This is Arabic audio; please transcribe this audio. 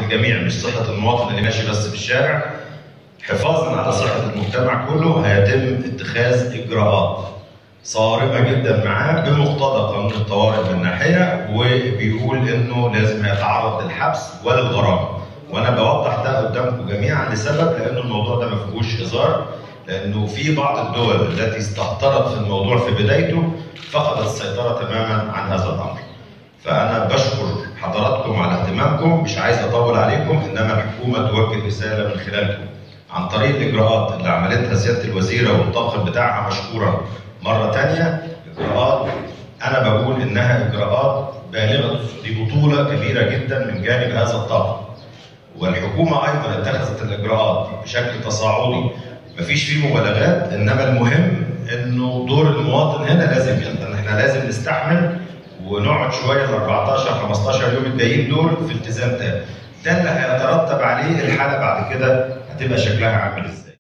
الجميع مش صحه المواطن اللي ماشي بس في الشارع، حفاظا على صحه المجتمع كله هيتم اتخاذ اجراءات صارمه جدا معاه بمقتضى قانون الطوارئ من ناحيه، وبيقول انه لازم يتعرض للحبس وللغرامه. وانا بوضح ده قدامكم جميعا لسبب، لانه الموضوع ده ما فيهوش هزار، لانه في بعض الدول التي استهترت في الموضوع في بدايته فقدت السيطره تماما عن هذا الامر. فانا بشكر حضراتكم على اهتمامكم، مش عايز اطول عليكم، انما الحكومه توجه رساله من خلالكم عن طريق الاجراءات اللي عملتها سياده الوزيره والطاقم بتاعها مشكورا مره ثانيه. اجراءات انا بقول انها اجراءات بالغه دي بطوله كبيره جدا من جانب هذا الطاقم. والحكومه ايضا اتخذت الاجراءات بشكل تصاعدي، مفيش فيه مبالغات، انما المهم انه دور المواطن هنا لازم يبقى، احنا لازم نستحمل ونقعد شويه ال 14 15 يوم الجايين دول في التزام تام. ده اللي هيترتب عليه الحاله بعد كده هتبقى شكلها عامل ازاي.